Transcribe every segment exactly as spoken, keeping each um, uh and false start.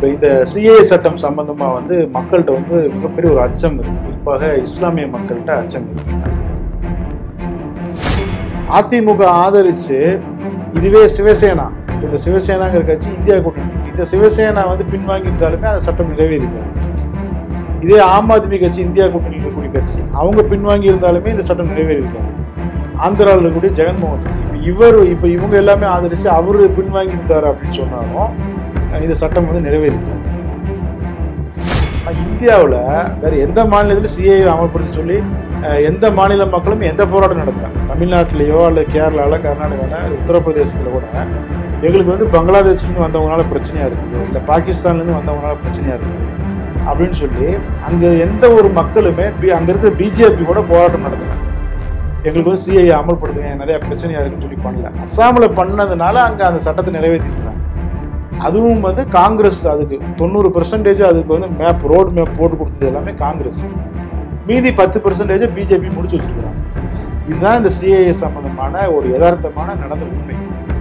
இப்போ இந்த சிஏஏ சட்டம் சம்பந்தமா வந்து மக்கள்கிட்ட வந்து மிகப்பெரிய ஒரு அச்சம் இருக்கு. குறிப்பாக இஸ்லாமிய மக்கள்கிட்ட அச்சம் இருக்கு. அதிமுக ஆதரிச்சு இதுவே சிவசேனா, இந்த சிவசேனாங்கிற கட்சி இந்தியா கூட்டணி, இந்த சிவசேனா வந்து பின்வாங்கி இருந்தாலுமே அந்த சட்டம் நிறைவேறிருக்காங்க. இதே ஆம் ஆத்மி கட்சி இந்தியா கூட்டணி இருக்கக்கூடிய கட்சி, அவங்க பின்வாங்கி இருந்தாலுமே இந்த சட்டம் நிறைவேறிருக்காங்க. ஆந்திராவில் இருக்கக்கூடிய ஜெகன்மோகன் இப்போ இவர் இப்போ இவங்க எல்லாமே ஆதரிச்சு அவரு பின்வாங்கி இருந்தாரு அப்படின்னு சொன்னாலும் இந்த சட்டம் வந்து நிறைவேறிருக்காங்க. இந்தியாவில் வேற எந்த மாநிலத்திலும் சிஏஏ அமல்படுத்தி சொல்லி எந்த மாநில மக்களும் எந்த போராட்டம் நடத்துறாங்க. தமிழ்நாட்டிலேயோ அல்லது கேரளாவில், கர்நாடகாவில், உத்தரப்பிரதேசத்தில் கூட எங்களுக்கு வந்து பங்களாதேஷ்லேருந்து வந்தவங்களால பிரச்சனையா இருக்குது, இல்லை பாகிஸ்தான்லேருந்து வந்தவங்களால பிரச்சனையா இருக்குது அப்படின்னு சொல்லி அங்கே எந்த ஒரு மக்களுமே அங்கே இருக்கிற பிஜேபி கூட போராட்டம் நடத்துறாங்க. எங்களுக்கு வந்து சிஏஏ அமல்படுத்துங்க, நிறைய பிரச்சனையா இருக்குன்னு சொல்லி பண்ணல. அஸ்ஸாமில் பண்ணதுனால அங்கே அந்த சட்டத்தை நிறைவேற்றிருக்கிறாங்க. அதுவும் வந்து காங்கிரஸ் அதுக்கு தொண்ணூறு பெர்சன்டேஜ் அதுக்கு வந்து மேப் ரோடு மேப் போட்டு கொடுத்தது எல்லாமே காங்கிரஸ். மீதி பத்து பெர்சன்டேஜ் பிஜேபி முடிச்சு வச்சிருக்கிறாங்க. இதுதான் இந்த சிஏஏ சம்பந்தமான ஒரு யதார்த்தமான நடந்த உண்மை.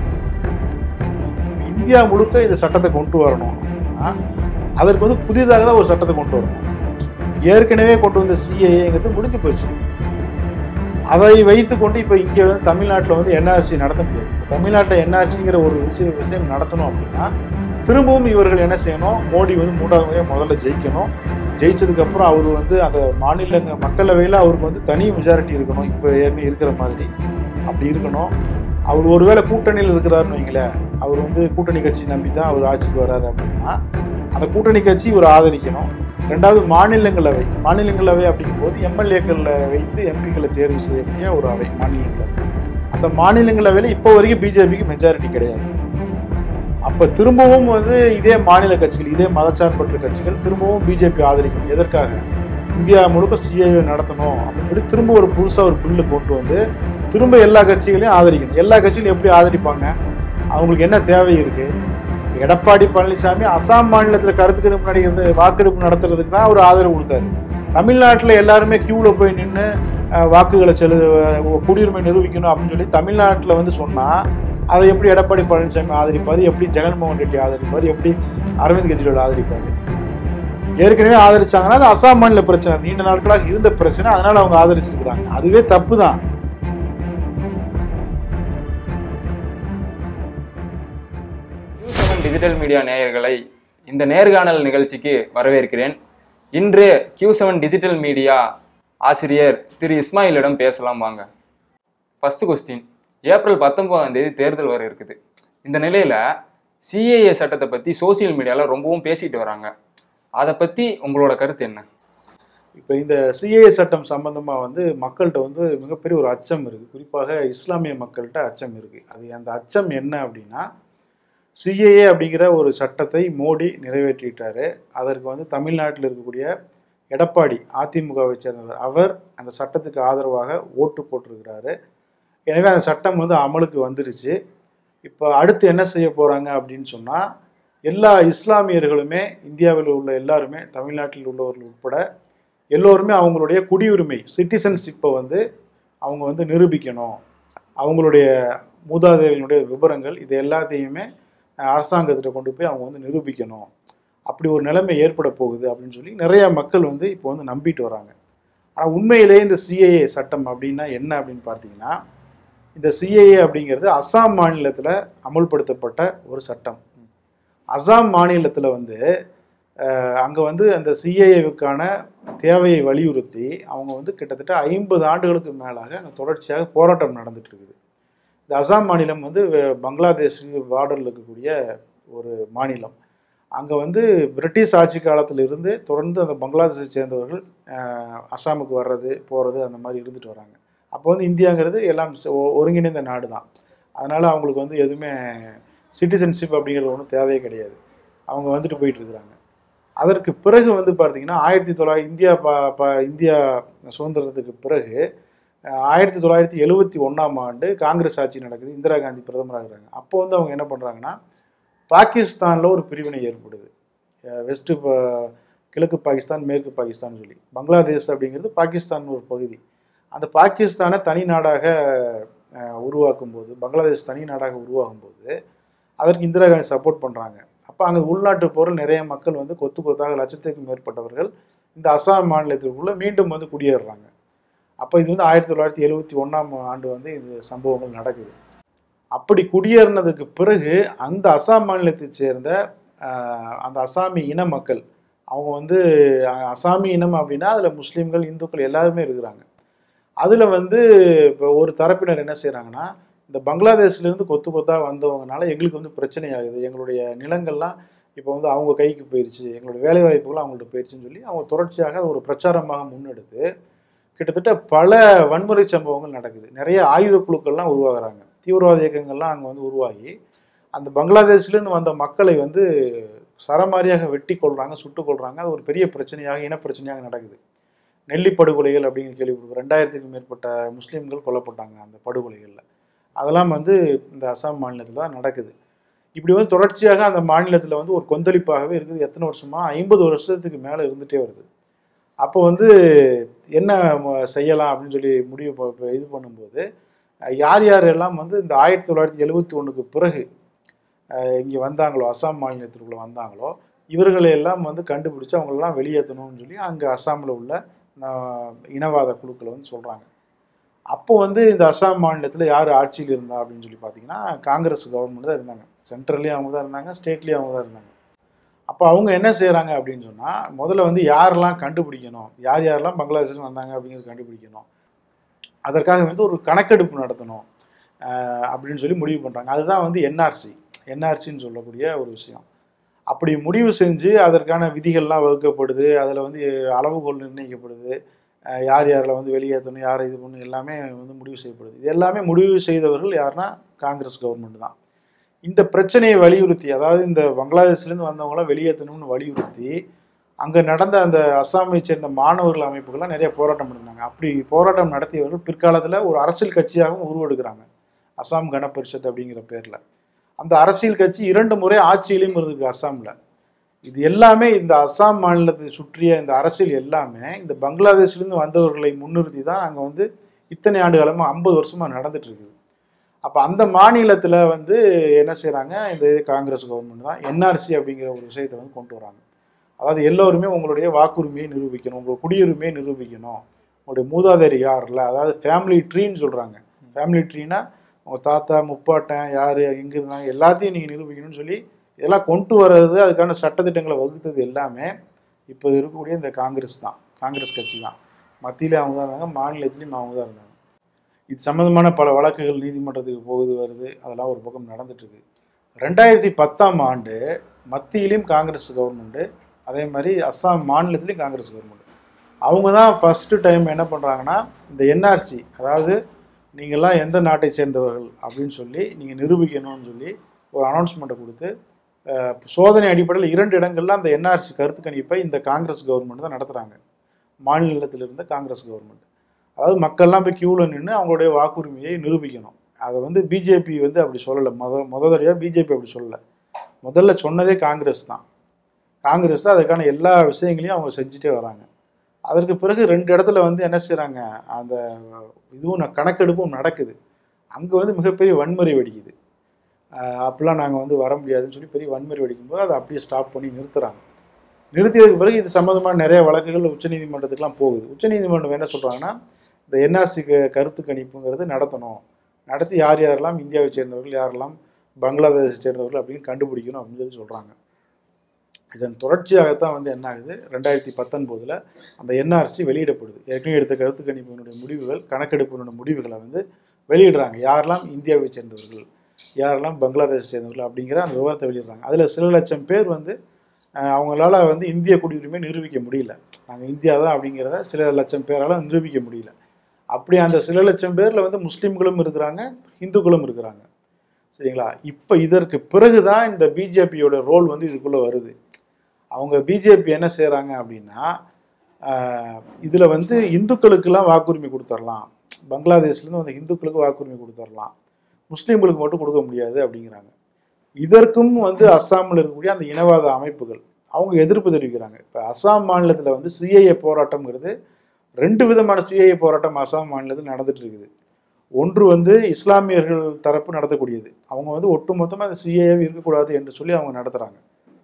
இந்தியா முழுக்க இந்த சட்டத்தை கொண்டு வரணும் அப்படின்னா அதற்கு வந்து புதிதாக தான் ஒரு சட்டத்தை கொண்டு வரணும். ஏற்கனவே கொண்டு வந்த சிஏஏங்கிறது முடிஞ்சு போச்சு. அதை வைத்து கொண்டு இப்போ இங்கே வந்து தமிழ்நாட்டில் வந்து என்ஆர்சி நடத்த முடியாது. தமிழ்நாட்டில் என்ஆர்சிங்கிற ஒரு விஷயம் விஷயம் நடத்தணும் அப்படின்னா திரும்பவும் இவர்கள் என்ன செய்யணும், மோடி வந்து மூன்றாவது முறையாக முதல்ல ஜெயிக்கணும். ஜெயிச்சதுக்கப்புறம் அவர் வந்து அந்த மாநில மக்களவையில் அவருக்கு வந்து தனி மெஜாரிட்டி இருக்கணும், இப்போ ஏற்கனவே இருக்கிற மாதிரி அப்படி இருக்கணும். அவர் ஒருவேளை கூட்டணியில் இருக்கிறாருன்னு வைங்களேன், அவர் வந்து கூட்டணி கட்சி நம்பி தான் அவர் ஆட்சிக்கு வர்றாரு அப்படின்னா அந்த கூட்டணி கட்சி இவர் ஆதரிக்கணும். ரெண்டாவது மாநிலங்களவை, மாநிலங்களவை அப்படிங்கும்போது எம்எல்ஏக்களை வைத்து எம்பிக்களை தேர்வு செய்யக்கூடிய ஒரு அவை மாநிலங்களவை. அந்த மாநிலங்களவையில் இப்போ வரைக்கும் பிஜேபிக்கு மெஜாரிட்டி கிடையாது. அப்போ திரும்பவும் வந்து இதே மாநில கட்சிகள், இதே மதச்சார்பற்ற கட்சிகள் திரும்பவும் பிஜேபி ஆதரிக்கணும். எதற்காக? இந்தியா முழுக்க சிஏஏ நடத்தணும் அப்படின்னு சொல்லி திரும்ப ஒரு புதுசாக ஒரு பில்லு கொண்டு வந்து திரும்ப எல்லா கட்சிகளையும் ஆதரிக்கணும். எல்லா கட்சிகளையும் எப்படி ஆதரிப்பாங்க? அவங்களுக்கு என்ன தேவை இருக்கு? எடப்பாடி பழனிசாமி அசாம் மாநிலத்தில் கருத்துக்கணிப்பு முன்னாடி இருந்து வாக்கெடுப்பு நடத்துறதுக்கு தான் அவர் ஆதரவு கொடுத்தாரு. தமிழ்நாட்டில் எல்லாருமே கியூவில் போய் நின்று வாக்குகளை செலு குடியுரிமை நிரூபிக்கணும் அப்படின்னு சொல்லி தமிழ்நாட்டில் வந்து சொன்னால் அதை எப்படி எடப்பாடி பழனிசாமி ஆதரிப்பார், எப்படி ஜெகன்மோகன் ரெட்டி ஆதரிப்பார், எப்படி அரவிந்த் கெஜ்ரிவால் ஆதரிப்பார்? ஏற்கனவே ஆதரிச்சாங்கன்னா அது அசாம் மாநில பிரச்சனை, நீண்ட நாட்களாக இருந்த பிரச்சனை, அதனால அவங்க ஆதரிச்சிருக்கிறாங்க. அதுவே தப்பு தான். டிஜிட்டல் மீடியா நேயர்களை இந்த நேர்காணல் நிகழ்ச்சிக்கு வரவேற்கிறேன். இன்று கியூ செவன் டிஜிட்டல் மீடியா ஆசிரியர் திரு இஸ்மாயிலிடம் பேசலாம் வாங்க. ஃபர்ஸ்ட் கொஸ்டின், ஏப்ரல் பத்தொன்பதாம் தேதி தேர்தல் வர இருக்குது. இந்த நிலையில சிஏஏ சட்டத்தை பத்தி சோசியல் மீடியால ரொம்பவும் பேசிட்டு வராங்க. அதை பத்தி உங்களோட கருத்து என்ன? இப்போ இந்த சிஏஏ சட்டம் சம்பந்தமா வந்து மக்கள்கிட்ட வந்து மிகப்பெரிய ஒரு அச்சம் இருக்கு. குறிப்பாக இஸ்லாமிய மக்கள்கிட்ட அச்சம் இருக்கு. அது அந்த அச்சம் என்ன அப்படின்னா, சிஏஏ அப்படிங்கிற ஒரு சட்டத்தை மோடி நிறைவேற்றிட்டாரு. அதற்கு வந்து தமிழ்நாட்டில் இருக்கக்கூடிய எடப்பாடி, அதிமுகவை சேர்ந்தவர், அவர் அந்த சட்டத்துக்கு ஆதரவாக ஓட்டு போட்டிருக்கிறாரு. எனவே அந்த சட்டம் வந்து அமலுக்கு வந்துருச்சு. இப்போ அடுத்து என்ன செய்ய போகிறாங்க அப்படின்னு சொன்னால், எல்லா இஸ்லாமியர்களுமே, இந்தியாவில் உள்ள எல்லாருமே, தமிழ்நாட்டில் உள்ளவர்கள் உட்பட எல்லோருமே அவங்களுடைய குடியுரிமை சிட்டிசன்ஷிப்பை வந்து அவங்க வந்து நிரூபிக்கணும். அவங்களுடைய மூதாதையர்களுடைய விவரங்கள் இது எல்லாத்தையுமே அரசாங்கத்திட்ட கொண்டு போய் அவங்க வந்து நிரூபிக்கணும். அப்படி ஒரு நிலைமை ஏற்பட போகுது அப்படின்னு சொல்லி நிறைய மக்கள் வந்து இப்போ வந்து நம்பிட்டு வராங்க. ஆனால் உண்மையிலேயே இந்த சிஏஏ சட்டம் அப்படின்னா என்ன அப்படின்னு பார்த்தீங்கன்னா, இந்த சிஏஏ அப்படிங்கிறது அசாம் மாநிலத்தில் அமுல்படுத்தப்பட்ட ஒரு சட்டம். அசாம் மாநிலத்தில் வந்து அங்கே வந்து அந்த சிஏஏவுக்கான தேவையை வலியுறுத்தி அவங்க வந்து கிட்டத்தட்ட ஐம்பது ஆண்டுகளுக்கு மேலாக அங்கே தொடர்ச்சியாக போராட்டம் நடந்துட்டு இருக்குது. இந்த அசாம் மாநிலம் வந்து பங்களாதேஷ் பார்டரில் இருக்கக்கூடிய ஒரு மாநிலம். அங்கே வந்து பிரிட்டிஷ் ஆட்சி காலத்தில் இருந்து தொடர்ந்து அந்த பங்களாதேஷை சேர்ந்தவர்கள் அசாமுக்கு வர்றது போகிறது அந்த மாதிரி இருந்துட்டு வராங்க. அப்போ வந்து இந்தியாங்கிறது எல்லாம் ஒருங்கிணைந்த நாடு தான். அதனால் அவங்களுக்கு வந்து எதுவுமே சிட்டிசன்ஷிப் அப்படிங்கிறது ஒன்றும் தேவையே கிடையாது. அவங்க வந்துட்டு போயிட்டு இருக்கிறாங்க. அதற்கு பிறகு வந்து பார்த்திங்கன்னா ஆயிரத்தி தொள்ளாயிரத்தி இந்தியா ப ப இந்தியா சுதந்திரத்துக்கு பிறகு ஆயிரத்தி தொள்ளாயிரத்தி எழுவத்தி ஒன்றாம் ஆண்டு காங்கிரஸ் ஆட்சி நடக்குது. இந்திரா காந்தி பிரதமராக இருக்கிறாங்க. அப்போ வந்து அவங்க என்ன பண்ணுறாங்கன்னா, பாகிஸ்தானில் ஒரு பிரிவினை ஏற்படுது. வெஸ்ட்டு கிழக்கு பாகிஸ்தான், மேற்கு பாகிஸ்தான் சொல்லி. பங்களாதேஷ் அப்படிங்கிறது பாகிஸ்தான் ஒரு பகுதி. அந்த பாகிஸ்தானை தனி நாடாக உருவாக்கும் போது, பங்களாதேஷ் தனி நாடாக உருவாகும் போது அதற்கு இந்திரா காந்தி சப்போர்ட் பண்ணுறாங்க. அப்போ அப்போ அங்கே உள்நாட்டு போரில் நிறைய மக்கள் வந்து கொத்து கொத்தாக லட்சத்துக்கும் மேற்பட்டவர்கள் இந்த அசாம் மாநிலத்திற்குள்ளே மீண்டும் வந்து குடியேறுறாங்க. அப்போ இது வந்து ஆயிரத்தி தொள்ளாயிரத்தி எழுபத்தி ஒன்றாம் ஆண்டு வந்து இது சம்பவங்கள் நடக்குது. அப்படி குடியேறினதுக்கு பிறகு அந்த அசாம் மாநிலத்தை சேர்ந்த அந்த அசாமி இன மக்கள், அவங்க வந்து அசாமி இனம் அப்படின்னா அதில் முஸ்லீம்கள், இந்துக்கள் எல்லாருமே இருக்கிறாங்க. அதில் வந்து இப்போ ஒரு தரப்பினர் என்ன செய்கிறாங்கன்னா, இந்த பங்களாதேஷ்லேருந்து கொத்து கொத்தாக வந்தவங்கனால எங்களுக்கு வந்து பிரச்சனை ஆகுது, எங்களுடைய நிலங்கள்லாம் இப்போ வந்து அவங்க கைக்கு போயிடுச்சு, எங்களுடைய வேலைவாய்ப்புகள் அவங்கள்ட்ட போயிடுச்சுன்னு சொல்லி அவங்க தொடர்ச்சியாக ஒரு பிரச்சாரமாக முன்னெடுத்து கிட்டத்தட்ட பல வன்முறை சம்பவங்கள் நடக்குது. நிறைய ஆயுத குழுக்கள்லாம் உருவாகிறாங்க, தீவிரவாத இயக்கங்கள்லாம் அங்கே வந்து உருவாகி அந்த பங்களாதேஷ்லேருந்து வந்த மக்களை வந்து சரமாரியாக வெட்டி கொள்கிறாங்க, சுட்டு கொள்கிறாங்க. அது ஒரு பெரிய பிரச்சனையாக, இனப்பிரச்சனையாக நடக்குது. நெல்லி படுகொலைகள் அப்படின்னு கேள்விப்படுவோம். ரெண்டாயிரத்துக்கும் மேற்பட்ட முஸ்லீம்கள் கொல்லப்பட்டாங்க அந்த படுகொலைகளில். அதெல்லாம் வந்து இந்த அசாம் மாநிலத்தில் தான் நடக்குது. இப்படி வந்து தொடர்ச்சியாக அந்த மாநிலத்தில் வந்து ஒரு கொந்தளிப்பாகவே இருக்குது. எத்தனை வருஷமா? ஐம்பது வருஷத்துக்கு மேலே இருந்துகிட்டே வருது. அப்போ வந்து என்ன செய்யலாம் அப்படின்னு சொல்லி முடிவு இது பண்ணும்போது, யார் யார் எல்லாம் வந்து இந்த ஆயிரத்தி தொள்ளாயிரத்தி எழுபத்தி ஒன்றுக்கு பிறகு இங்கே வந்தாங்களோ, அசாம் மாநிலத்திற்குள்ளே வந்தாங்களோ, இவர்களை எல்லாம் வந்து கண்டுபிடிச்சு அவங்களெல்லாம் வெளியேற்றணும்னு சொல்லி அங்கே அசாமில் உள்ள இனவாத குழுக்களை வந்து சொல்கிறாங்க. அப்போ வந்து இந்த அசாம் மாநிலத்தில் யார் ஆட்சியில் இருந்தா அப்படின்னு சொல்லி பார்த்தீங்கன்னா, காங்கிரஸ் கவர்மெண்ட் தான் இருந்தாங்க. சென்ட்ரல்லையும் அவங்க தான் இருந்தாங்க, ஸ்டேட்லேயும் அவங்க தான் இருந்தாங்க. அப்போ அவங்க என்ன செய்கிறாங்க அப்படின்னு சொன்னால், முதல்ல வந்து யாரெல்லாம் கண்டுபிடிக்கணும், யார் யாரெல்லாம் பங்களாதேஷ்ல வந்தாங்க அப்படிங்கிறது கண்டுபிடிக்கணும், அதற்காக வந்து ஒரு கணக்கெடுப்பு நடத்தணும் அப்படின்னு சொல்லி முடிவு பண்ணுறாங்க. அதுதான் வந்து என்ஆர்சி என்ஆர்சின்னு சொல்லக்கூடிய ஒரு விஷயம். அப்படி முடிவு செஞ்சு அதற்கான விதிகள்லாம் வகுக்கப்படுது, அதில் வந்து அளவுகோல் நிர்ணயிக்கப்படுது, யார் யாரில் வந்து வெளியேற்றணும், யாரை இது பண்ணணும், எல்லாமே வந்து முடிவு செய்யப்படுது. இது எல்லாமே முடிவு செய்தவர்கள் யாருன்னா காங்கிரஸ் கவர்மெண்ட் தான். இந்த பிரச்சனையை வலியுறுத்தி, அதாவது இந்த பங்களாதேஷ்லேருந்து வந்தவங்களாம் வெளியேற்றணும்னு வலியுறுத்தி அங்கே நடந்த அந்த அஸ்ஸாமை சேர்ந்த மாணவர்கள் அமைப்புகள்லாம் நிறைய போராட்டம் பண்ணிருந்தாங்க. அப்படி போராட்டம் நடத்தியவர்கள் பிற்காலத்தில் ஒரு அரசியல் கட்சியாகவும் உருவெடுக்கிறாங்க, அஸ்ஸாம் கண பரிஷத் அப்படிங்கிற பேரில். அந்த அரசியல் கட்சி இரண்டு முறை ஆட்சியிலையும் இருக்கு அஸ்ஸாமில். இது எல்லாமே இந்த அஸ்ஸாம் மாநிலத்தை சுற்றிய இந்த அரசியல் எல்லாமே இந்த பங்களாதேஷ்லேருந்து வந்தவர்களை முன்னிறுத்தி தான் அங்கே வந்து இத்தனை ஆண்டு காலமாக ஐம்பது வருஷமாக நடந்துட்டு இருக்குது. அப்போ அந்த மாநிலத்தில் வந்து என்ன செய்கிறாங்க, இந்த காங்கிரஸ் கவர்மெண்ட் தான் என்ஆர்சி அப்படிங்கிற ஒரு விஷயத்தை வந்து கொண்டு வராங்க. அதாவது எல்லோருமே உங்களுடைய வாக்குரிமையை நிரூபிக்கணும், உங்கள் குடியுரிமையை நிரூபிக்கணும், உங்களுடைய மூதாதையர் யாரில், அதாவது ஃபேமிலி ட்ரீன்னு சொல்கிறாங்க. ஃபேமிலி ட்ரீனா உங்கள் தாத்தா முப்பாட்டன் யார் எங்கே இருந்தாங்க எல்லாத்தையும் நீங்கள் நிரூபிக்கணும்னு சொல்லி இதெல்லாம் கொண்டு வர்றது, அதுக்கான சட்டத்திட்டங்களை வகுத்தது எல்லாமே இப்போ இருக்கக்கூடிய இந்த காங்கிரஸ் தான், காங்கிரஸ் கட்சி தான். மத்தியிலே அவங்க தான் இருந்தாங்க, மாநிலத்திலையும் அவங்க தான் இருந்தாங்க. இது சம்மந்தமான பல வழக்குகள் நீதிமன்றத்துக்கு போகுது வருது, அதெல்லாம் ஒரு பக்கம் நடந்துட்டுருக்கு. ரெண்டாயிரத்தி பத்தாம் ஆண்டு மத்தியிலையும் காங்கிரஸ் கவர்மெண்ட்டு, அதே மாதிரி அஸ்ஸாம் மாநிலத்திலையும் காங்கிரஸ் கவர்மெண்ட், அவங்க தான் ஃபஸ்ட்டு டைம் என்ன பண்ணுறாங்கன்னா இந்த என்ஆர்சி, அதாவது நீங்கள்லாம் எந்த நாட்டை சேர்ந்தவர்கள் அப்படின்னு சொல்லி நீங்கள் நிரூபிக்கணும்னு சொல்லி ஒரு அனௌன்ஸ்மெண்ட்டை கொடுத்து சோதனை அடிப்படையில் இரண்டு இடங்கள்ல அந்த என்ஆர்சி கருத்து கணிப்பை இந்த காங்கிரஸ் கவர்மெண்ட் தான் நடத்துகிறாங்க. மாநிலத்தில் இருந்த காங்கிரஸ் கவர்மெண்ட், அதாவது மக்கள்லாம் போய் கியூவில் நின்று அவங்களுடைய வாக்குரிமையை நிரூபிக்கணும். அதை வந்து பிஜேபி வந்து அப்படி சொல்லலை, முத முத தடவையாக பிஜேபி அப்படி சொல்லலை. முதல்ல சொன்னதே காங்கிரஸ் தான். காங்கிரஸ் தான் அதுக்கான எல்லா விஷயங்களையும் அவங்க செஞ்சுட்டே வராங்க. அதற்கு பிறகு ரெண்டு இடத்துல வந்து என்ன செய்கிறாங்க, அந்த இதுவும் கணக்கெடுப்பும் நடக்குது. அங்கே வந்து மிகப்பெரிய வன்முறை வெடிக்குது. அப்படிலாம் நாங்கள் வந்து வர முடியாதுன்னு சொல்லி பெரிய வன்முறை வெடிக்கும்போது அதை அப்படியே ஸ்டாப் பண்ணி நிறுத்துகிறாங்க. நிறுத்தியதுக்கு பிறகு இது சம்மந்தமான நிறைய வழக்குகள் உச்சநீதிமன்றத்துக்குலாம் போகுது. உச்சநீதிமன்றம் என்ன சொல்கிறாங்கன்னா, இந்த என்ஆர்சி கருத்து கணிப்புங்கிறது நடத்தணும், நடத்தி யார் யாரெல்லாம் இந்தியாவை சேர்ந்தவர்கள், யாரெல்லாம் பங்களாதேஷை சேர்ந்தவர்கள் அப்படின்னு கண்டுபிடிக்கணும் அப்படின்னு சொல்லி சொல்கிறாங்க. இதன் தொடர்ச்சியாகத்தான் வந்து என்ன ஆகுது, ரெண்டாயிரத்தி பத்தொன்பதில் அந்த என்ஆர்சி வெளியிடப்படுது. ஏற்கனவே எடுத்த கருத்து கணிப்பினுடைய முடிவுகள், கணக்கெடுப்பினுடைய முடிவுகளை வந்து வெளியிடுறாங்க. யாரெல்லாம் இந்தியாவை சேர்ந்தவர்கள், யாரெல்லாம் பங்களாதேஷை சேர்ந்தவர்கள் அப்படிங்கிற அந்த விவரத்தை வெளியிடுறாங்க. அதில் சில லட்சம் பேர் வந்து அவங்களால வந்து இந்திய குடியுரிமை நிரூபிக்க முடியல. நாங்கள் இந்தியா தான் அப்படிங்கிறத சில லட்சம் பேரால் நிரூபிக்க முடியல. அப்படி அந்த சில லட்சம் பேரில் வந்து முஸ்லீம்களும் இருக்கிறாங்க, இந்துக்களும் இருக்கிறாங்க. சரிங்களா? இப்போ இதற்கு பிறகு தான் இந்த பிஜேபியோட ரோல் வந்து இதுக்குள்ளே வருது. அவங்க பிஜேபி என்ன செய்கிறாங்க அப்படின்னா, இதில் வந்து இந்துக்களுக்கெல்லாம் வாக்குரிமை கொடுத்துடலாம், பங்களாதேஷ்லேருந்து அந்த இந்துக்களுக்கு வாக்குரிமை கொடுத்துடலாம், முஸ்லீம்களுக்கு மட்டும் கொடுக்க முடியாது அப்படிங்கிறாங்க. இதற்கும் வந்து அஸ்ஸாமில் இருக்கக்கூடிய அந்த இனவாத அமைப்புகள் அவங்க எதிர்ப்பு தெரிவிக்கிறாங்க. இப்போ அஸ்ஸாம் மாநிலத்தில் வந்து சிஏஏ போராட்டம்ங்கிறது ரெண்டு விதமான சிஏஏ போராட்டம் அஸ்ஸாம் மாநிலத்தில் நடந்துட்டு இருக்குது. ஒன்று வந்து இஸ்லாமியர்கள் தரப்பு நடத்தக்கூடியது, அவங்க வந்து ஒட்டுமொத்தமாக அந்த சிஏஏ இருக்கக்கூடாது என்று சொல்லி அவங்க நடத்துகிறாங்க.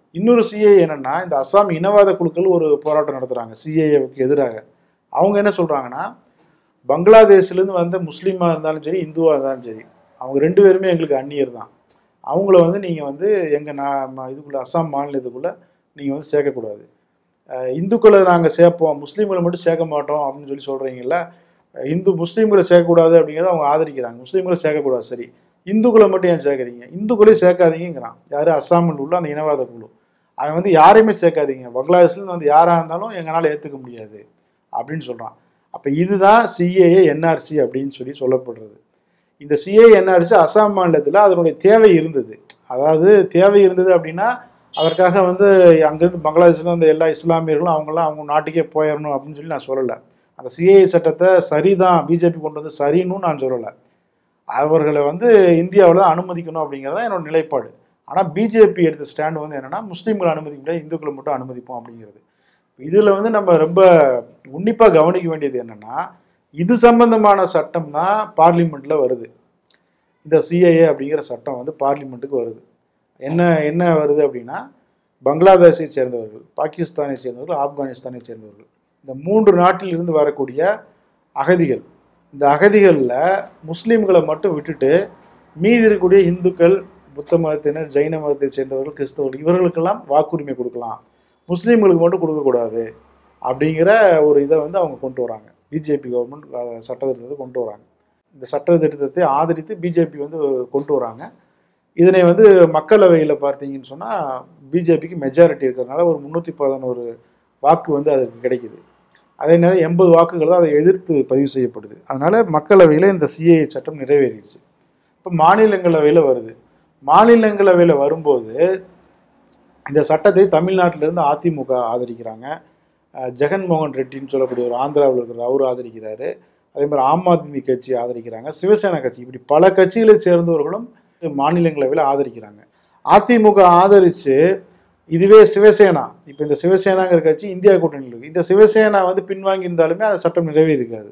இன்னொரு சிஏ என்னன்னா, இந்த அஸ்ஸாம் இனவாத குழுக்கள் ஒரு போராட்டம் நடத்துறாங்க சிஏஏவுக்கு எதிராக. அவங்க என்ன சொல்றாங்கன்னா, பங்களாதேஷ்லேருந்து வந்த முஸ்லீமாக இருந்தாலும் சரி, இந்துவாக இருந்தாலும் சரி, அவங்க ரெண்டு பேருமே எங்களுக்கு அந்நியர் தான். அவங்கள வந்து நீங்கள் வந்து எங்கள் நான் இதுக்குள்ளே அஸ்ஸாம் மாநிலத்துக்குள்ளே நீங்கள் வந்து சேர்க்கக்கூடாது. இந்துக்களை நாங்கள் சேர்ப்போம், முஸ்லீம்களை மட்டும் சேர்க்க மாட்டோம் அப்படின்னு சொல்லி சொல்கிறீங்கள. இந்து முஸ்லீம்களை சேர்க்கக்கூடாது அப்படிங்கிறத அவங்க ஆதரிக்கிறாங்க. முஸ்லீம்களை சேர்க்கக்கூடாது, சரி, இந்துக்களை மட்டும் ஏன் சேர்க்குறீங்க? இந்துக்களையும் சேர்க்காதீங்கிறான். யார்? அஸ்ஸாமில் உள்ள அந்த இனவாத குழு. அவன் வந்து யாரையுமே சேர்க்காதீங்க, பங்களாதேஷ்லேருந்து வந்து யாராக இருந்தாலும் எங்களால் ஏற்றுக்க முடியாது அப்படின்னு சொல்கிறான். அப்போ இதுதான் சிஏஏ என்ஆர்சி அப்படின்னு சொல்லி சொல்லப்படுறது. இந்த சிஏஏ என்ஆர்சி அஸ்ஸாம் மாநிலத்தில் அதனுடைய தேவை இருந்தது. அதாவது தேவை இருந்தது அப்படின்னா அதற்காக வந்து அங்கேருந்து பங்களாதேஷில் வந்து எல்லா இஸ்லாமியர்களும் அவங்களாம் அவங்க நாட்டுக்கே போயிடணும் அப்படின்னு சொல்லி நான் சொல்லலை. அந்த சிஏஏ சட்டத்தை சரிதான் பிஜேபி கொண்டு வந்து சரின்னு நான் சொல்லலை. அவர்களை வந்து இந்தியாவில் தான் அனுமதிக்கணும் அப்படிங்கிறதான் என்னோட நிலைப்பாடு. ஆனால் பிஜேபி எடுத்த ஸ்டாண்டு வந்து என்னென்னா, முஸ்லீம்களை அனுமதிக்க முடியாது, இந்துக்களை மட்டும் அனுமதிப்போம் அப்படிங்கிறது. இதில் வந்து நம்ம ரொம்ப உன்னிப்பாக கவனிக்க வேண்டியது என்னென்னா, இது சம்பந்தமான சட்டம் தான் பார்லிமெண்ட்டில் வருது. இந்த சிஏஏ அப்படிங்கிற சட்டம் வந்து பார்லிமெண்ட்டுக்கு வருது. என்ன என்ன வருது அப்படின்னா, பங்களாதேஷை சேர்ந்தவர்கள், பாகிஸ்தானை சேர்ந்தவர்கள், ஆப்கானிஸ்தானை சேர்ந்தவர்கள், இந்த மூன்று நாட்டில் இருந்து வரக்கூடிய அகதிகள், இந்த அகதிகளில் முஸ்லீம்களை மட்டும் விட்டுட்டு மீதி இருக்கக்கூடிய இந்துக்கள், புத்த மதத்தினர், ஜெயின மதத்தை சேர்ந்தவர்கள், கிறிஸ்தவர்கள், இவர்களுக்கெல்லாம் வாக்குரிமை கொடுக்கலாம், முஸ்லீம்களுக்கு மட்டும் கொடுக்கக்கூடாது அப்படிங்கிற ஒரு இதை வந்து அவங்க கொண்டு வராங்க. பிஜேபி கவர்மெண்ட் சட்ட திட்டத்தை கொண்டு வராங்க. இந்த சட்ட திட்டத்தை ஆதரித்து பிஜேபி வந்து கொண்டு வராங்க. இதனை வந்து மக்களவையில் பார்த்தீங்கன்னு சொன்னால் பிஜேபிக்கு மெஜாரிட்டி இருக்கிறதுனால ஒரு முந்நூற்றி பதினோரு வாக்கு வந்து அதுக்கு கிடைக்குது. அதே நேரம் எண்பது வாக்குகள் தான் அதை எதிர்த்து பதிவு செய்யப்படுது. அதனால் மக்களவையில் இந்த சிஏஏ சட்டம் நிறைவேறிடுச்சு. இப்போ மாநிலங்களவையில் வருது. மாநிலங்களவையில் வரும்போது இந்த சட்டத்தை தமிழ்நாட்டிலேருந்து அதிமுக ஆதரிக்கிறாங்க. ஜெகன்மோகன் ரெட்டின்னு சொல்லக்கூடிய ஒரு ஆந்திராவில் இருக்கிற அவர் ஆதரிக்கிறாரு. அதே மாதிரி ஆம் ஆத்மி கட்சி ஆதரிக்கிறாங்க, சிவசேனா கட்சி, இப்படி பல கட்சிகளை சேர்ந்தவர்களும் மாநிலங்களவையில் ஆதரிக்கிறாங்க. அதிமுக ஆதரித்து இதுவே சிவசேனா, இப்போ இந்த சிவசேனாங்கிற கட்சி இந்தியா கூட்டணியில் இருக்குது, இந்த சிவசேனா வந்து பின்வாங்கி இருந்தாலுமே அந்த சட்டம் நிறைவேறியிருக்காது.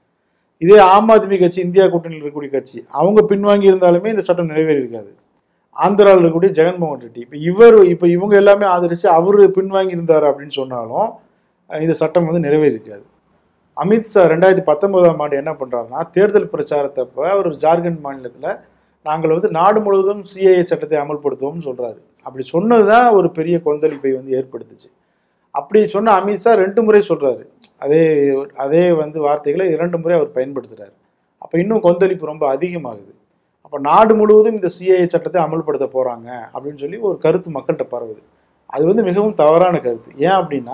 இதே ஆம் ஆத்மி கட்சி இந்தியா கூட்டணியில் இருக்கக்கூடிய கட்சி, அவங்க பின்வாங்கி இருந்தாலுமே இந்த சட்டம் நிறைவேறியிருக்காது. ஆந்திராவில் இருக்கக்கூடிய ஜெகன்மோகன் ரெட்டி, இப்போ இவர் இப்போ இவங்க எல்லாமே ஆதரித்து அவர் பின்வாங்கி இருந்தார் அப்படின்னு சொன்னாலும் இந்த சட்டம் வந்து நிறைவேறியிருக்காது. அமித்ஷா ரெண்டாயிரத்தி பத்தொன்பதாம் ஆண்டு என்ன பண்ணுறாருன்னா, தேர்தல் பிரச்சாரத்தப்போ அவர் ஜார்க்கண்ட் மாநிலத்தில் நாங்கள் வந்து நாடு முழுவதும் சிஏஏ சட்டத்தை அமல்படுத்துவோம்னு சொல்கிறாரு. அப்படி சொன்னது தான் ஒரு பெரிய கொந்தளிப்பை வந்து ஏற்படுத்துச்சு. அப்படி சொன்ன அமித்ஷா ரெண்டு முறை சொல்கிறாரு, அதே அதே வந்து வார்த்தைகளை இரண்டு முறை அவர் பயன்படுத்துகிறார். அப்போ இன்னும் கொந்தளிப்பு ரொம்ப அதிகமாகுது. அப்போ நாடு முழுவதும் இந்த சிஏஏ சட்டத்தை அமல்படுத்த போகிறாங்க அப்படின்னு சொல்லி ஒரு கருத்து மக்கள்கிட்ட பரவுது. அது வந்து மிகவும் தவறான கருத்து. ஏன் அப்படின்னா,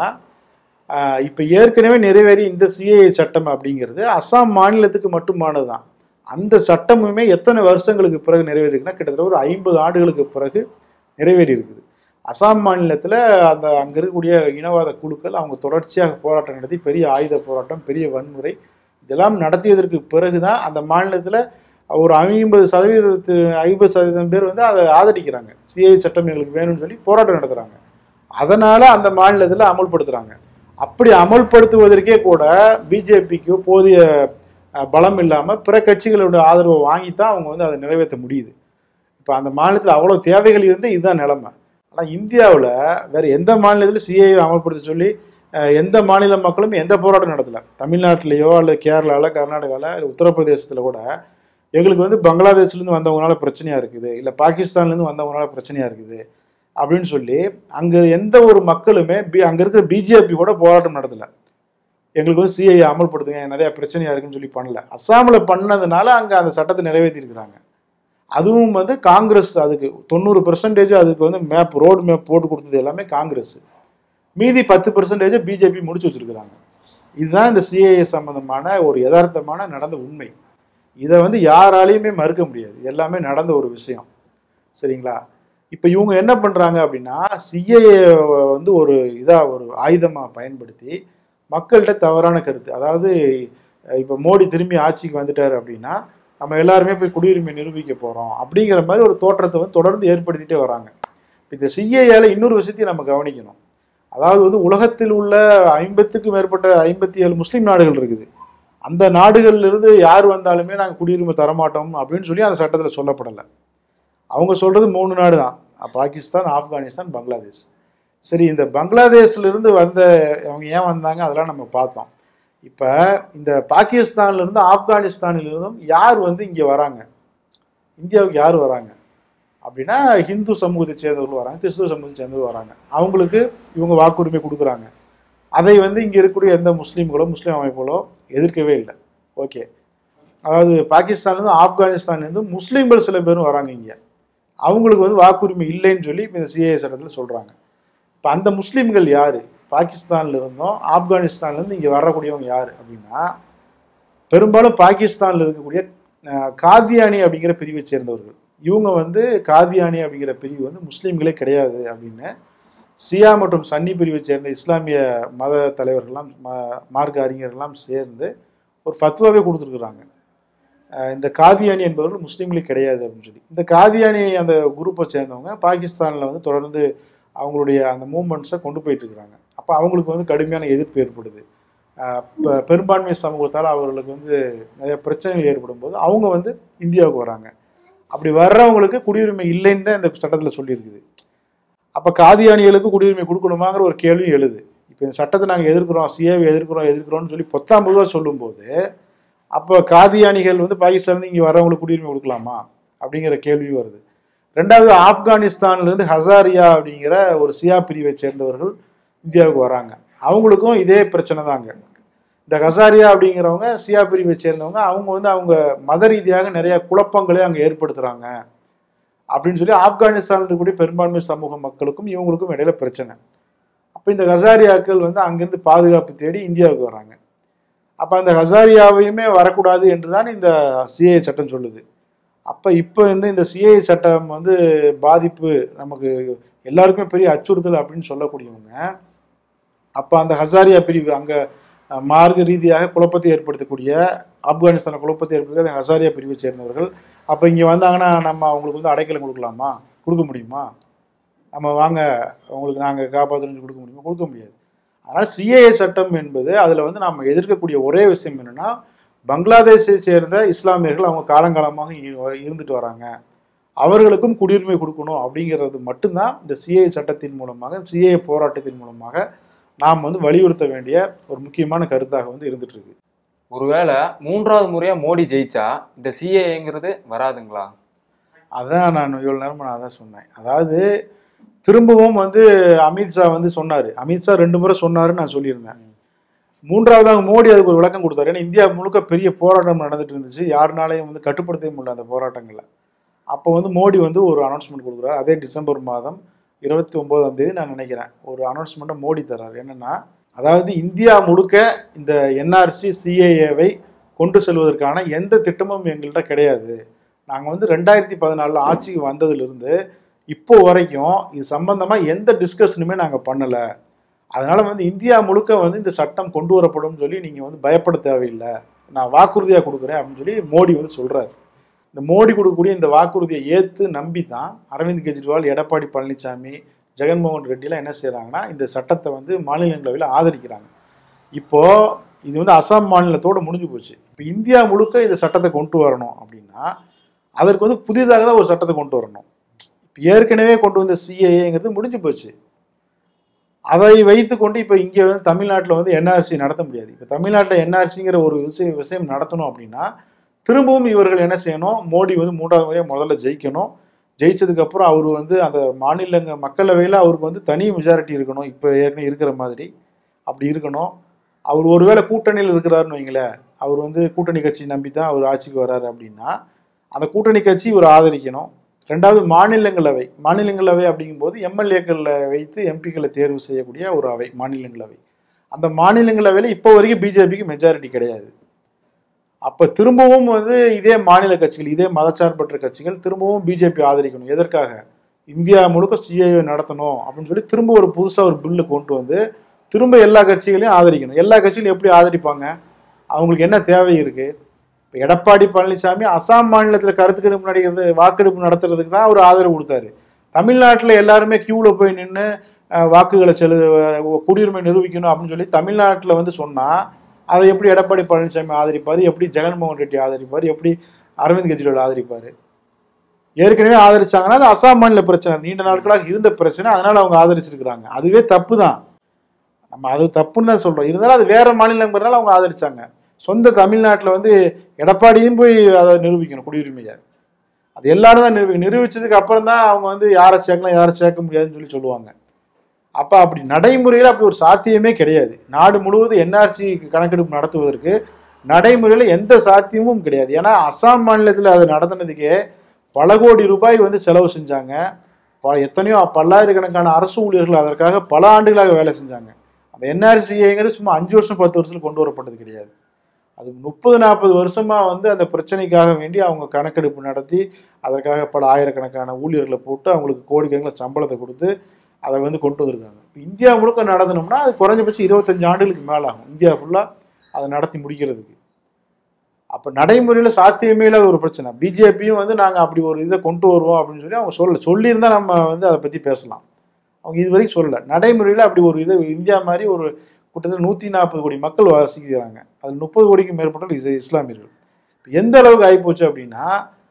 இப்போ ஏற்கனவே நிறைவேறி இந்த சிஏஏ சட்டம் அப்படிங்கிறது அஸ்ஸாம் மாநிலத்துக்கு மட்டுமானது தான். அந்த சட்டமுமே எத்தனை வருஷங்களுக்கு பிறகு நிறைவேறிருக்குன்னா, கிட்டத்தட்ட ஒரு ஐம்பது ஆண்டுகளுக்கு பிறகு நிறைவேறி இருக்குது. அஸ்ஸாம் மாநிலத்தில் அந்த அங்கே இருக்கக்கூடிய இனவாத குழுக்கள் அவங்க தொடர்ச்சியாக போராட்டம் நடத்தி பெரிய ஆயுத போராட்டம், பெரிய வன்முறை இதெல்லாம் நடத்தியதற்கு பிறகு தான் அந்த மாநிலத்தில் ஒரு ஐம்பது சதவீதத்து ஐம்பது சதவீதம் பேர் வந்து அதை ஆதரிக்கிறாங்க. சிஏஏ சட்டம் எங்களுக்கு வேணும்னு சொல்லி போராட்டம் நடத்துகிறாங்க. அதனால் அந்த மாநிலத்தில் அமல்படுத்துகிறாங்க. அப்படி அமல்படுத்துவதற்கே கூட பிஜேபிக்கு போதிய பலம் இல்லாமல் பிற கட்சிகளோட ஆதரவை வாங்கித்தான் அவங்க வந்து அதை நிறைவேற்ற முடியுது. இப்போ அந்த மாநிலத்தில் அவ்வளோ தேவைகள் இருந்து இதுதான் நிலைமை. ஆனால் இந்தியாவில் வேறு எந்த மாநிலத்திலும் சிஏஏ அமல்படுத்த சொல்லி எந்த மாநில மக்களும் எந்த போராட்டம் நடத்தலை. தமிழ்நாட்டிலேயோ அல்லது கேரளாவில், கர்நாடகாவில், இல்லை உத்தரப்பிரதேசத்தில் கூட எங்களுக்கு வந்து பங்களாதேஷ்லேருந்து வந்தவங்களால பிரச்சனையாக இருக்குது, இல்லை பாகிஸ்தான்லேருந்து வந்தவங்களால பிரச்சனையாக இருக்குது அப்படின்னு சொல்லி அங்கே எந்த ஒரு மக்களுமே பி அங்கே இருக்கிற பிஜேபி கூட போராட்டம் நடத்தலை. எங்களுக்கு வந்து சிஏஏ அமல்படுத்துங்க, நிறையா பிரச்சனையாக இருக்குன்னு சொல்லி பண்ணல. அஸ்ஸாமில் பண்ணதுனால அங்கே அந்த சட்டத்தை நிறைவேற்றிருக்கிறாங்க. அதுவும் வந்து காங்கிரஸ் அதுக்கு தொண்ணூறு பெர்சன்டேஜ் அதுக்கு வந்து மேப் ரோடு மேப் போட்டு கொடுத்தது எல்லாமே காங்கிரஸ். மீதி பத்து பெர்சன்டேஜ் பிஜேபி முடிச்சு வச்சுருக்கிறாங்க. இதுதான் இந்த சிஏஏ சம்பந்தமான ஒரு யதார்த்தமான நடந்த உண்மை. இதை வந்து யாராலையுமே மறுக்க முடியாது, எல்லாமே நடந்த ஒரு விஷயம். சரிங்களா? இப்போ இவங்க என்ன பண்ணுறாங்க அப்படின்னா, சிஏஏ வந்து ஒரு இதாக ஒரு ஆயுதமாக பயன்படுத்தி மக்கள்கிட்ட தவறான கருத்து, அதாவது இப்போ மோடி திரும்பி ஆட்சிக்கு வந்துட்டார் அப்படின்னா நம்ம எல்லாருமே போய் குடியுரிமை நிரூபிக்க போகிறோம் அப்படிங்கிற மாதிரி ஒரு தோற்றத்தை வந்து தொடர்ந்து ஏற்படுத்திகிட்டே வராங்க. இந்த சிஏஏல இன்னொரு விஷயத்தையும் நம்ம கவனிக்கணும். அதாவது வந்து உலகத்தில் உள்ள ஐம்பத்துக்கும் மேற்பட்ட ஐம்பத்தி ஏழு முஸ்லீம் நாடுகள் இருக்குது. அந்த நாடுகள்லேருந்து யார் வந்தாலுமே நாங்கள் குடியுரிமை தரமாட்டோம் அப்படின்னு சொல்லி அந்த சட்டத்தில் சொல்லப்படலை. அவங்க சொல்கிறது மூணு நாடு தான், பாகிஸ்தான், ஆப்கானிஸ்தான், பங்களாதேஷ். சரி, இந்த பங்களாதேஷ்லேருந்து வந்த அவங்க ஏன் வந்தாங்க அதெல்லாம் நம்ம பார்த்தோம். இப்போ இந்த பாகிஸ்தான்லேருந்து ஆப்கானிஸ்தானிலிருந்தும் யார் வந்து இங்கே வராங்க, இந்தியாவுக்கு யார் வராங்க அப்படின்னா ஹிந்து சமூகத்தை சேர்ந்தவர்கள் வராங்க, கிறிஸ்துவ சமூகத்தை சேர்ந்தவர்கள் வராங்க. அவங்களுக்கு இவங்க வாக்குரிமை கொடுக்குறாங்க. அதை வந்து இங்கே இருக்கக்கூடிய எந்த முஸ்லீம்களோ முஸ்லீம் அமைப்புகளோ எதிர்க்கவே இல்லை. ஓகே, அதாவது பாகிஸ்தான்லேருந்து ஆப்கானிஸ்தான்லேருந்து முஸ்லீம்கள் சில பேரும் வராங்க இங்கே, அவங்களுக்கு வந்து வாக்குரிமை இல்லைன்னு சொல்லி இப்போ இந்த சிஏஏ சட்டத்தில் சொல்கிறாங்க. இப்போ அந்த முஸ்லீம்கள் யார், பாகிஸ்தான்ல இருந்தும் ஆப்கானிஸ்தான்லேருந்து இங்கே வரக்கூடியவங்க யார் அப்படின்னா பெரும்பாலும் பாகிஸ்தானில் இருக்கக்கூடிய காதியானி அப்படிங்கிற பிரிவை சேர்ந்தவர்கள். இவங்க வந்து காதியானி அப்படிங்கிற பிரிவு வந்து முஸ்லீம்களே கிடையாது அப்படின்னு சியா மற்றும் சன்னி பிரிவை சேர்ந்த இஸ்லாமிய மத தலைவர்கள்லாம் மார்க்க அறிஞர்கள்லாம் சேர்ந்து ஒரு ஃபத்வாவே கொடுத்துருக்குறாங்க. இந்த காதியானி என்பவர்கள் முஸ்லீம்களே கிடையாது அப்படின்னு சொல்லி. இந்த காதியானி அந்த குரூப்பை சேர்ந்தவங்க பாகிஸ்தானில் வந்து தொடர்ந்து அவங்களுடைய அந்த மூமெண்ட்ஸை கொண்டு போயிட்டு இருக்கிறாங்க. அப்போ அவங்களுக்கு வந்து கடுமையான எதிர்ப்பு ஏற்படுது. பெரும்பான்மை சமூகத்தால் அவர்களுக்கு வந்து நிறைய பிரச்சனைகள் ஏற்படும் போது அவங்க வந்து இந்தியாவுக்கு வராங்க. அப்படி வர்றவங்களுக்கு குடியுரிமை இல்லைன்னு தான் இந்த சட்டத்தில் சொல்லியிருக்குது. அப்போ காதியானிகளுக்கு குடியுரிமை கொடுக்கணுமாங்கிற ஒரு கேள்வி எழுது. இப்போ இந்த சட்டத்தை நாங்கள் எதிர்க்கிறோம், சிஏவை எதிர்க்கிறோம் எதிர்க்கிறோம்னு சொல்லி பத்தாம் பொதுவாக சொல்லும்போது அப்போ காதியானிகள் வந்து பாகிஸ்தான்லேருந்து இங்கே வரவங்களுக்கு குடியுரிமை கொடுக்கலாமா அப்படிங்கிற கேள்வி வருது. ரெண்டாவது, ஆப்கானிஸ்தான்லேருந்து ஹசாரியா அப்படிங்கிற ஒரு சியா பிரிவை சேர்ந்தவர்கள் இந்தியாவுக்கு வராங்க. அவங்களுக்கும் இதே பிரச்சனை தாங்க. இந்த ஹசாரியா அப்படிங்கிறவங்க சியா பிரிவை சேர்ந்தவங்க, அவங்க வந்து அவங்க மத ரீதியாக நிறைய குழப்பங்களை அங்கே ஏற்படுத்துகிறாங்க அப்படின்னு சொல்லி ஆப்கானிஸ்தானில் இருக்கக்கூடிய பெரும்பான்மை சமூக மக்களுக்கும் இவங்களுக்கும் இடையில பிரச்சனை. அப்போ இந்த ஹசாரியாக்கள் வந்து அங்கேருந்து பாதுகாப்பு தேடி இந்தியாவுக்கு வராங்க. அப்போ அந்த ஹசாரியாவையுமே வரக்கூடாது என்று தான் இந்த சிஏஏ சட்டம் சொல்லுது. அப்போ இப்போ வந்து இந்த சிஏஏ சட்டம் வந்து பாதிப்பு நமக்கு எல்லாருக்குமே பெரிய அச்சுறுத்தல் அப்படின்னு சொல்லக்கூடியவங்க, அப்போ அந்த ஹசாரியா பிரிவு அங்கே மார்க்க ரீதியாக குழப்பத்தை ஏற்படுத்தக்கூடிய, ஆப்கானிஸ்தானில் குழப்பத்தை ஏற்படுத்த அந்த ஹசாரியா பிரிவை சேர்ந்தவர்கள் அப்போ இங்கே வந்தாங்கன்னா நம்ம அவங்களுக்கு வந்து அடைக்கலம் கொடுக்கலாமா, கொடுக்க முடியுமா, நம்ம வாங்க அவங்களுக்கு நாங்கள் காப்பாற்றணும்னு கொடுக்க முடியுமா, கொடுக்க முடியாது. அதனால் சிஏஏ சட்டம் என்பது அதில் வந்து நம்ம எதிர்க்கக்கூடிய ஒரே விஷயம் என்னென்னா, பங்களாதேஷை சேர்ந்த இஸ்லாமியர்கள் அவங்க காலங்காலமாக இருந்துட்டு வராங்க, அவர்களுக்கும் குடியுரிமை கொடுக்கணும் அப்படிங்கிறது மட்டும்தான் இந்த சிஏஏ சட்டத்தின் மூலமாக, சிஏஏ போராட்டத்தின் மூலமாக நாம் வந்து வலியுறுத்த வேண்டிய ஒரு முக்கியமான கருத்தாக வந்து இருந்துட்டு இருக்கு. ஒருவேளை மூன்றாவது முறையா மோடி ஜெயிச்சா இந்த சிஏஏங்கிறது வராதுங்களா? அதான் நான் இவ்வளவு நேரம் நான் அதான் சொன்னேன். அதாவது திரும்பவும் வந்து அமித்ஷா வந்து சொன்னாரு, அமித்ஷா ரெண்டு முறை சொன்னாருன்னு நான் சொல்லியிருந்தேன். மூன்றாவதாக மோடி அதுக்கு ஒரு விளக்கம் கொடுத்தாரு. ஏன்னா இந்தியா முழுக்க பெரிய போராட்டம் நடந்துட்டு இருந்துச்சு, யாருனாலையும் வந்து கட்டுப்படுத்த முடியல அந்த போராட்டங்களை. அப்போ வந்து மோடி வந்து ஒரு அனௌன்ஸ்மெண்ட் கொடுக்குறாரு. அதே டிசம்பர் மாதம் இருபத்தி ஒன்பதாம் தேதி நான் நினைக்கிறேன் ஒரு அனௌன்ஸ்மெண்ட்டை மோடி தர்றாரு. என்னன்னா, அதாவது இந்தியா முழுக்க இந்த என்ஆர்சி சிஏஏவை கொண்டு செல்வதற்கான எந்த திட்டமும் எங்கள்கிட்ட கிடையாது. நாங்கள் வந்து ரெண்டாயிரத்தி பதினாலில் ஆட்சிக்கு வந்ததுலேருந்து இப்போ வரைக்கும் இது சம்பந்தமாக எந்த டிஸ்கஷனுமே நாங்கள் பண்ணலை. அதனால வந்து இந்தியா முழுக்க வந்து இந்த சட்டம் கொண்டு வரப்படும் சொல்லி நீங்கள் வந்து பயப்பட தேவையில்லை, நான் வாக்குறுதியாக கொடுக்குறேன் அப்படின்னு சொல்லி மோடி வந்து சொல்கிறாரு. இந்த மோடி கொடுக்கக்கூடிய இந்த வாக்குறுதியை ஏற்று நம்பி தான் அரவிந்த் கெஜ்ரிவால், எடப்பாடி பழனிசாமி, ஜெகன்மோகன் ரெட்டிலாம் என்ன செய்கிறாங்கன்னா இந்த சட்டத்தை வந்து மாநிலங்களவையில் ஆதரிக்கிறாங்க. இப்போது இது வந்து அசாம் மாநிலத்தோடு முடிஞ்சு போச்சு. இப்போ இந்தியா முழுக்க இந்த சட்டத்தை கொண்டு வரணும் அப்படின்னா அதற்கு வந்து புதிதாக தான் ஒரு சட்டத்தை கொண்டு வரணும். இப்போ ஏற்கனவே கொண்டு வந்த சிஏஏங்கிறது முடிஞ்சு போச்சு. அதை வைத்து கொண்டு இப்போ இங்கே வந்து தமிழ்நாட்டில் வந்து என்ஆர்சி நடத்த முடியாது. இப்போ தமிழ்நாட்டில் என்ஆர்சிங்கிற ஒரு விஷயம் விஷயம் நடத்தணும் அப்படின்னா திரும்பவும் இவர்கள் என்ன செய்யணும், மோடி வந்து மூன்றாவது முறையாக முதல்ல ஜெயிக்கணும். ஜெயிச்சதுக்கப்புறம் அவர் வந்து அந்த மாநிலங்க மக்களவையில் அவருக்கு வந்து தனி மெஜாரிட்டி இருக்கணும், இப்போ ஏற்கனவே இருக்கிற மாதிரி அப்படி இருக்கணும். அவர் ஒருவேளை கூட்டணியில் இருக்கிறாருன்னு வைங்களேன், அவர் வந்து கூட்டணி கட்சி நம்பி தான் அவர் ஆட்சிக்கு வர்றாரு அப்படின்னா அந்த கூட்டணி கட்சி இவர் ஆதரிக்கணும். ரெண்டாவது மாநிலங்களவை, மாநிலங்களவை அப்படிங்கும்போது எம்எல்ஏக்களை வைத்து எம்பிக்களை தேர்வு செய்யக்கூடிய ஒரு அவை மாநிலங்களவை. அந்த மாநிலங்களவையில் இப்போ வரைக்கும் பிஜேபிக்கு மெஜாரிட்டி கிடையாது. அப்போ திரும்பவும் வந்து இதே மாநில கட்சிகள், இதே மதச்சார்பற்ற கட்சிகள் திரும்பவும் பிஜேபி ஆதரிக்கணும். எதற்காக? இந்தியா முழுக்க சிஏஏ நடத்தணும் அப்படின்னு சொல்லி திரும்ப ஒரு புதுசாக ஒரு பில்லு கொண்டு வந்து திரும்ப எல்லா கட்சிகளையும் ஆதரிக்கணும். எல்லா கட்சிகளையும் எப்படி ஆதரிப்பாங்க? அவங்களுக்கு என்ன தேவை இருக்குது? இப்போ எடப்பாடி பழனிசாமி அசாம் மாநிலத்தில் கருத்துக்கெடுப்பு நடைகிறது, வாக்கெடுப்பு நடத்துறதுக்கு தான் அவர் ஆதரவு கொடுத்தாரு. தமிழ்நாட்டில் எல்லாருமே கியூவில் போய் நின்று வாக்குகளை செலு குடியுரிமை நிரூபிக்கணும் அப்படின்னு சொல்லி தமிழ்நாட்டில் வந்து சொன்னால் அதை எப்படி எடப்பாடி பழனிசாமி ஆதரிப்பார், எப்படி ஜெகன்மோகன் ரெட்டி ஆதரிப்பார், எப்படி அரவிந்த் கெஜ்ரிவால் ஆதரிப்பார்? ஏற்கனவே ஆதரிச்சாங்கன்னா அது அசாம் மாநில பிரச்சனை, நீண்ட நாட்களாக இருந்த பிரச்சனை, அதனால அவங்க ஆதரிச்சிருக்கிறாங்க. அதுவே தப்பு தான், நம்ம அது தப்புன்னு தான் சொல்றோம். இருந்தாலும் அது வேற மாநிலங்கிறனால அவங்க ஆதரிச்சாங்க. சொந்த தமிழ்நாட்டில் வந்து எடப்பாடியும் போய் அதை நிரூபிக்கணும் குடியுரிமையை, அது எல்லாரும் தான் நிரூபி நிரூபிச்சதுக்கு அப்புறம் தான் அவங்க வந்து யாரை சேர்க்கலாம் யாரை சேர்க்க முடியாதுன்னு சொல்லி சொல்லுவாங்க. அப்ப அப்படி நடைமுறையில் அப்படி ஒரு சாத்தியமே கிடையாது. நாடு முழுவதும் என்ஆர்சி கணக்கெடுப்பு நடத்துவதற்கு நடைமுறையில் எந்த சாத்தியமும் கிடையாது. ஏன்னா அசாம் மாநிலத்தில் அதை நடத்தினதுக்கே பல கோடி ரூபாய் வந்து செலவு செஞ்சாங்க. எத்தனையோ பல்லாயிரக்கணக்கான அரசு ஊழியர்கள் அதற்காக பல ஆண்டுகளாக வேலை செஞ்சாங்க. அந்த என்ஆர்சிங்கிறது சும்மா அஞ்சு வருஷம் பத்து வருஷத்துல கொண்டு வரப்பட்டது கிடையாது. அது முப்பது நாற்பது வருஷமா வந்து அந்த பிரச்சனைக்காக வேண்டி அவங்க கணக்கெடுப்பு நடத்தி அதற்காக பல ஆயிரக்கணக்கான ஊழியர்களை போட்டு அவங்களுக்கு கோடிக்கணக்கில் சம்பளத்தை கொடுத்து அதை வந்து கொண்டு வந்திருக்காங்க. இப்போ இந்தியா முழுக்க நடத்தணும்னா அது குறைஞ்சபட்சம் இருபத்தஞ்சு ஆண்டுகளுக்கு மேலே ஆகும் இந்தியா ஃபுல்லாக அதை நடத்தி முடிக்கிறதுக்கு. அப்போ நடைமுறையில் சாத்தியமே இல்லாத ஒரு பிரச்சனை. பிஜேபியும் வந்து நாங்கள் அப்படி ஒரு இதை கொண்டு வருவோம் அப்படின்னு சொல்லி அவங்க சொல்ல சொல்லியிருந்தால் நம்ம வந்து அதை பற்றி பேசலாம். அவங்க இது வரைக்கும் சொல்லலை. நடைமுறையில் அப்படி ஒரு இது இந்தியா மாதிரி ஒரு கிட்டத்தட்ட நூற்றி நாற்பது கோடி மக்கள் வசிக்கிறாங்க, அதில் முப்பது கோடிக்கும் மேற்பட்ட இஸ் இஸ்லாமியர்கள். எந்த அளவுக்கு ஆகிப்போச்சு அப்படின்னா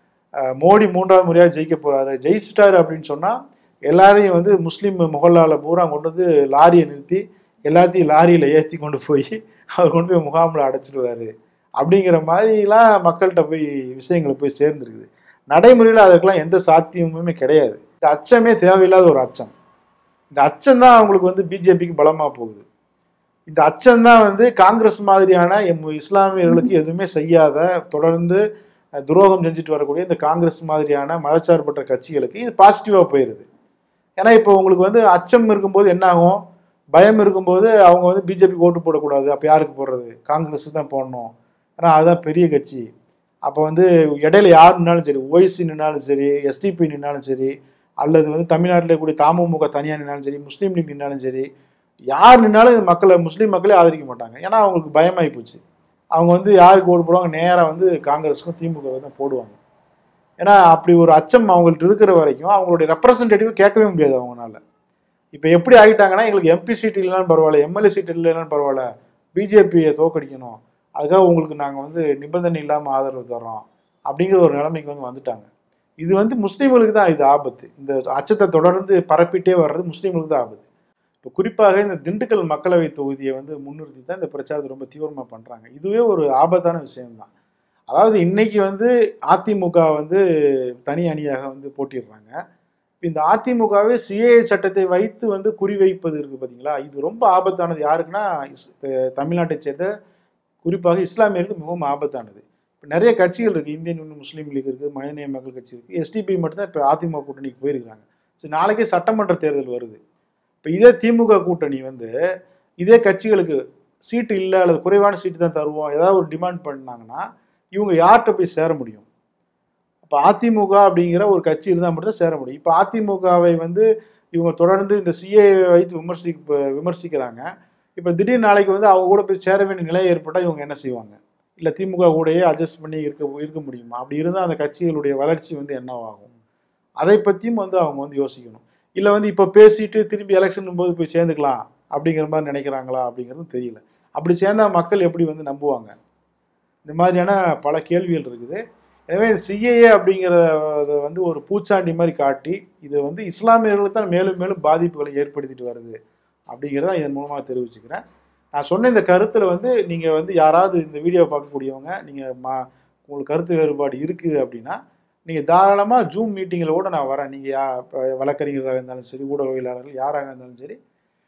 மோடி மூன்றாவது முறையாக ஜெயிக்க போகிறாரு, ஜெயிச்சிட்டாரு அப்படின்னு சொன்னால் எல்லாரையும் வந்து முஸ்லீம் முகல்லாவில் பூரா கொண்டு வந்து லாரியை நிறுத்தி எல்லாத்தையும் லாரியில் ஏற்றி கொண்டு போய் அவர் கொண்டு போய் முகாமில் அடைச்சிடுவார் அப்படிங்கிற மாதிரிலாம் மக்கள்கிட்ட போய் விஷயங்களை போய் சேர்ந்துருக்குது. நடைமுறையில் அதுக்கெல்லாம் எந்த சாத்தியமுமே கிடையாது. இந்த அச்சமே தேவையில்லாத ஒரு அச்சம். இந்த அச்சம் தான் அவங்களுக்கு வந்து பிஜேபிக்கு பலமாக போகுது. இந்த அச்சம் தான் வந்து காங்கிரஸ் மாதிரியான எம் இஸ்லாமியர்களுக்கு எதுவுமே செய்யாத தொடர்ந்து துரோகம் செஞ்சுட்டு வரக்கூடிய இந்த காங்கிரஸ் மாதிரியான மதச்சார்பற்ற கட்சிகளுக்கு இது பாசிட்டிவாக போயிடுது. ஏன்னா இப்போ உங்களுக்கு வந்து அச்சம் இருக்கும்போது என்ன ஆகும், பயம் இருக்கும்போது அவங்க வந்து பிஜேபிக்கு ஓட்டு போடக்கூடாது, அப்போ யாருக்கு போடுறது, காங்கிரஸுக்கு தான் போடணும், ஏன்னா அதுதான் பெரிய கட்சி. அப்போ வந்து இடையில யார் நின்னாலும் சரி, ஓய்சி நின்னாலும் சரி, எஸ்டிபி நின்னாலும் சரி, அல்லது வந்து தமிழ்நாட்டில் கூடிய தமுமுக தனியாக நின்னாலும் சரி, முஸ்லீம் லீக் நின்னாலும் சரி, யார் நின்னாலும் மக்களை முஸ்லீம் மக்களே ஆதரிக்க மாட்டாங்க. ஏன்னா அவங்களுக்கு பயமாகி போச்சு. அவங்க வந்து யாருக்கு ஓட்டு போடுவாங்க, நேராக வந்து காங்கிரஸுக்கும் திமுக தான் போடுவாங்க. ஏன்னா அப்படி ஒரு அச்சம் அவங்கள்ட்ட இருக்கிற வரைக்கும் அவங்களுடைய ரெப்ரசன்டேட்டிவ் கேட்கவே முடியாது அவங்களால. இப்போ எப்படி ஆகிட்டாங்கன்னா எங்களுக்கு எம்பி சீட் இல்லைனாலும் பரவாயில்ல, எம்எல்ஏ சீட் இல்லைனாலும் பரவாயில்ல, பிஜேபியை தோக்கடிக்கணும், அதுக்காக உங்களுக்கு நாங்கள் வந்து நிபந்தனை இல்லாமல் ஆதரவு தர்றோம் அப்படிங்கிற ஒரு நிலைமைக்கு வந்து வந்துட்டாங்க. இது வந்து முஸ்லீம்களுக்கு தான் இது ஆபத்து. இந்த அச்சத்தை தொடர்ந்து பரப்பிட்டே வர்றது முஸ்லீம்களுக்கு தான் ஆபத்து. இப்போ குறிப்பாக இந்த திண்டுக்கல் மக்களவை தொகுதியை வந்து முன்னிறுத்தி தான் இந்த பிரச்சாரத்தை ரொம்ப தீவிரமாக பண்ணுறாங்க. இதுவே ஒரு ஆபத்தான விஷயம்தான். அதாவது இன்னைக்கு வந்து அதிமுக வந்து தனி அணியாக வந்து போட்டிடுறாங்க. இப்போ இந்த அதிமுகவே சிஏஏ சட்டத்தை வைத்து வந்து குறிவைப்பது இருக்குது பார்த்தீங்களா, இது ரொம்ப ஆபத்தானது. யாருக்குன்னா தமிழ்நாட்டை சேர்ந்த குறிப்பாக இஸ்லாமியருக்கு மிகவும் ஆபத்தானது. இப்போ நிறைய கட்சிகள் இருக்குது, இந்தியன் யூனியன் முஸ்லீம் லீக் இருக்குது, மனிதநேய மக்கள் கட்சி இருக்குது, எஸ்டிபி மட்டும்தான் இப்போ அதிமுக கூட்டணிக்கு போயிருக்கிறாங்க. ஸோ நாளைக்கே சட்டமன்ற தேர்தல் வருது. இப்போ இதே திமுக கூட்டணி வந்து இதே கட்சிகளுக்கு சீட்டு இல்லை அல்லது குறைவான சீட்டு தான் தருவோம் ஏதாவது ஒரு டிமாண்ட் பண்ணாங்கன்னா இவங்க யார்கிட்ட போய் சேர முடியும்? அப்போ அதிமுக அப்படிங்கிற ஒரு கட்சி இருந்தால் மட்டும்தான் சேர முடியும். இப்போ அதிமுகவை வந்து இவங்க தொடர்ந்து இந்த சிஏ வைத்து விமர்சி விமர்சிக்கிறாங்க. இப்போ திடீர் நாளைக்கு வந்து அவங்க கூட போய் சேர வேண்டிய நிலை ஏற்பட்டால் இவங்க என்ன செய்வாங்க? இல்லை திமுக கூடயே அட்ஜஸ்ட் பண்ணி இருக்க இருக்க முடியுமா? அப்படி இருந்தால் அந்த கட்சிகளுடைய வளர்ச்சி வந்து என்னவாகும்? அதை பற்றியும் வந்து அவங்க வந்து யோசிக்கணும். இல்லை வந்து இப்போ பேசிட்டு திரும்பி எலெக்ஷன் போது போய் சேர்ந்துக்கலாம் அப்படிங்கிற மாதிரி நினைக்கிறாங்களா அப்படிங்கிறது தெரியல. அப்படி சேர்ந்தால் மக்கள் எப்படி வந்து நம்புவாங்க? இந்த மாதிரியான பல கேள்விகள் இருக்குது. எனவே சிஏஏ அப்படிங்கிறத வந்து ஒரு பூச்சாண்டி மாதிரி காட்டி இது வந்து இஸ்லாமியர்களுக்கு தான் மேலும் மேலும் பாதிப்புகளை ஏற்படுத்திட்டு வருது அப்படிங்கிறத இதன் மூலமாக தெரிவிச்சுக்கிறேன். நான் சொன்ன இந்த கருத்தில் வந்து நீங்கள் வந்து யாராவது இந்த வீடியோவை பார்க்கக்கூடியவங்க நீங்கள் மா உங்களுக்கு கருத்து வேறுபாடு இருக்குது அப்படின்னா நீங்கள் தாராளமாக ஜூம் மீட்டிங்கில் கூட நான் வரேன். நீங்கள் யா வழக்கறிஞர்களாக இருந்தாலும் சரி, ஊடகவியலாளர்கள் யாராக இருந்தாலும் சரி,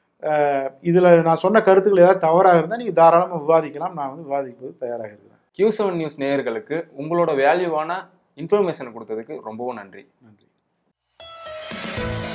இதில் நான் சொன்ன கருத்துக்கள் ஏதாவது தவறாக இருந்தால் நீங்கள் தாராளமாக விவாதிக்கலாம். நான் வந்து விவாதிப்பது தயாராக இருக்கிறேன். கியூ செவன் நியூஸ் நேயர்களுக்கு உங்களோட வேல்யூவான இன்ஃபர்மேஷன் கொடுத்ததுக்கு ரொம்பவும் நன்றி. நன்றி.